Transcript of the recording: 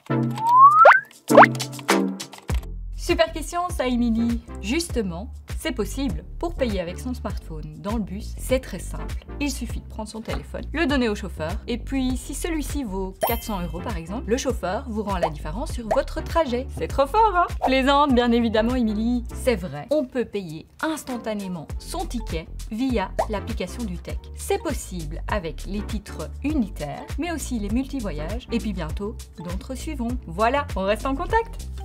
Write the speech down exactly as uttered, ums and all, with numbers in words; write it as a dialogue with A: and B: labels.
A: Super question ça, Émilie. Justement, c'est possible. Pour payer avec son smartphone dans le bus, c'est très simple. Il suffit de prendre son téléphone, le donner au chauffeur, et puis si celui-ci vaut quatre cents euros par exemple, le chauffeur vous rend la différence sur votre trajet. C'est trop fort, hein? Plaisante, bien évidemment, Émilie. C'est vrai, on peut payer instantanément son ticket via l'application du T E C. C'est possible avec les titres unitaires, mais aussi les multi-voyages, et puis bientôt, d'autres suivront. Voilà, on reste en contact.